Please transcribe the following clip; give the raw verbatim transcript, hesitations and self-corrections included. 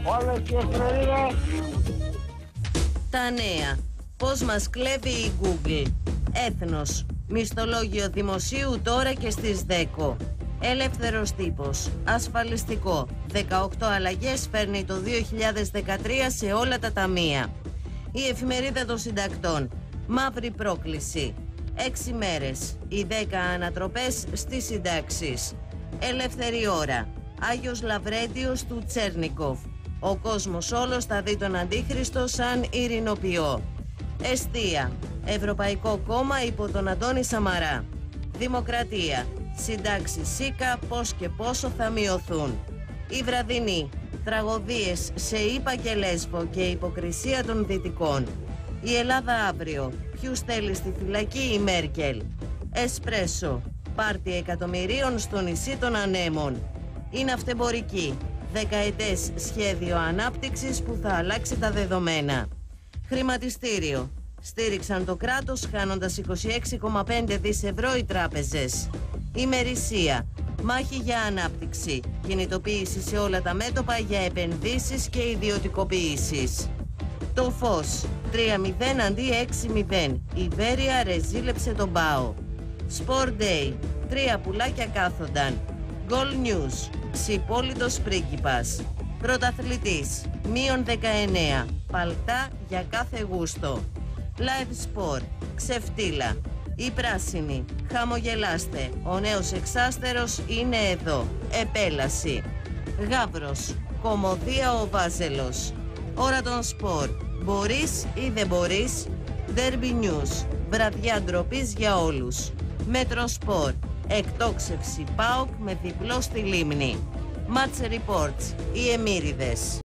όλες τις εφημερίδες. Τα νέα. Πώς μας κλέβει η Google. Έθνος. Μισθολόγιο δημοσίου τώρα και στις δέκα. Ελεύθερος τύπος. Ασφαλιστικό. δεκαοκτώ αλλαγές φέρνει το δύο χιλιάδες δεκατρία σε όλα τα ταμεία. Η εφημερίδα των συντακτών. Μαύρη πρόκληση. Έξι μέρες. Οι δέκα ανατροπές στις συντάξεις. Ελεύθερη ώρα. Άγιος Λαβρέντιος του Τσέρνικοφ. Ο κόσμος όλος θα δει τον Αντίχριστο σαν ειρηνοποιό. Εστία. Ευρωπαϊκό κόμμα υπό τον Αντώνη Σαμαρά. Δημοκρατία. Συντάξεις ΣΥΚΑ πώς και πόσο θα μειωθούν. Η βραδινή. Τραγωδίες σε Ήπα και Λέσβο και υποκρισία των Δυτικών. Η Ελλάδα αύριο. Ποιους θέλει στη φυλακή η Μέρκελ. Εσπρέσο. Πάρτι εκατομμυρίων στο νησί των Ανέμων. Η ναυτεμπορική. Δεκαετές σχέδιο ανάπτυξης που θα αλλάξει τα δεδομένα. Χρηματιστήριο. Στήριξαν το κράτος χάνοντας είκοσι έξι κόμμα πέντε δισεκατομμύρια ευρώ οι τράπεζες. Ημερησία. Μάχη για ανάπτυξη. Κινητοποίηση σε όλα τα μέτωπα για επενδύσεις και ιδιωτικοποίησεις. Το φως. τρία μηδέν αντί έξι μηδέν. Η Βέρεια ρεζίλεψε τον Πάο. Sport Day. Τρία πουλάκια κάθονταν. Goal News. Ξυπόλυτος πρίγκιπας. Πρωταθλητής. Μείον δεκαεννέα. Παλτά για κάθε γούστο. Live Sport. Ξεφτύλα. Η πράσινη. Χαμογελάστε. Ο νέος εξάστερος είναι εδώ. Επέλαση. Γάβρος. Κωμωδία ο Βάζελος. Ώρα των σπορ. Μπορείς ή δεν μπορείς. Derby News. Βραδιά ντροπής για όλους. Μέτρο Σπορ. Εκτόξευση ΠΑΟΚ με διπλό στη Λίμνη. Match Reports. Οι Εμμύριδες.